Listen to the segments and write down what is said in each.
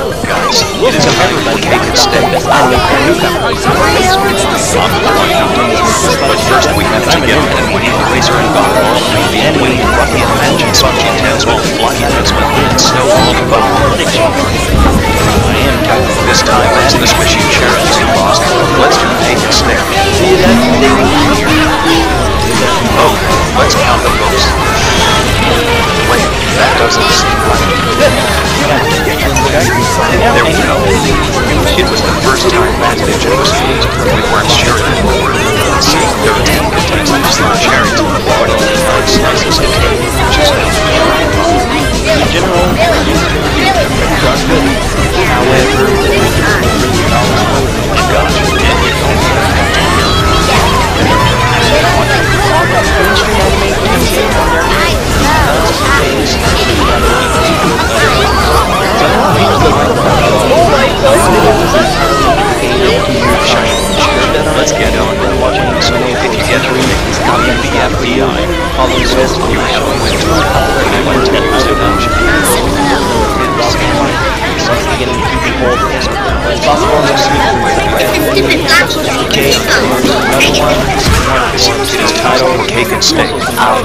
Guys, it is time for cake and steak. But first we have to get an Woody Razor and golf ball, and Wayne, Rocky and Magic, Spongy Tales, Wall, Flying Huntsman, and Snowball and Bubble. This time as the squishy cherries in Boston, let's do cake and steak. Oh, let's count the votes. Wait, that doesn't seem right. There we go. It was the first time that digit was used. We weren't sure if it would work. See, there are 10 contestants in cherries, but only 5 slices of cake, which is now in general, however, gosh, and you don't even have to hear let's get on with watching. So if you get to remix the FBI, following says you have a win. I want to use it on it is titled Cake and Steak. Now,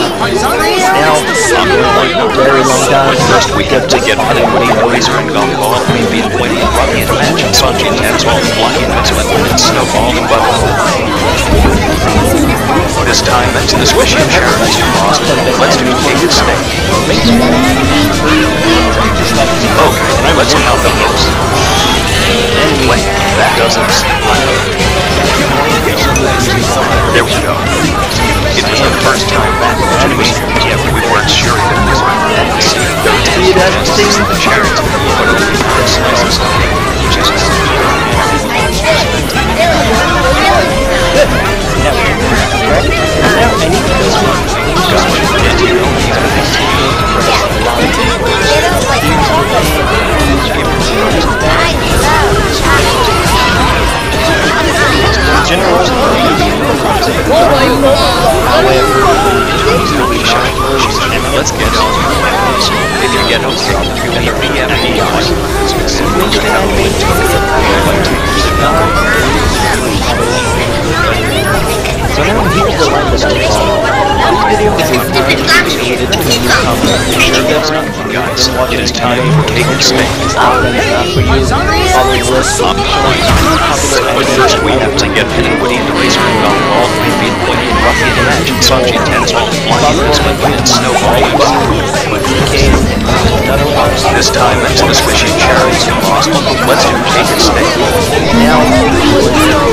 very long time. First we have to get Woody Razor and golf ball, maybe Wayne, Rocky and Magic, Spongy Tales, Wall, Flying Huntsman, and Snowball and Bubble. This time it's the squishy cherries in Boston. Let's do cake and steak. Okay, let's count the votes. Wait, that doesn't seem right. There we go. It was the first time that it was yet we weren't sure if it was right. See, there are 10 contestants in the cherries, but only 5 slices of cake, which is let's get on. If you get on and the BFDI specifically have a link to so now here's the line that I follow. This video is related to the new company. Guys, it is time for cake and steak. Not for you. Following list of but first we have to get Woody and Razor and golf ball, maybe Wayne, Rocky and Magic, Spongy Tales, Wall, Flying Huntsman, and Snowball and Bubble. This time it's the squishy cherries in Boston. Let's do cake and steak. Now,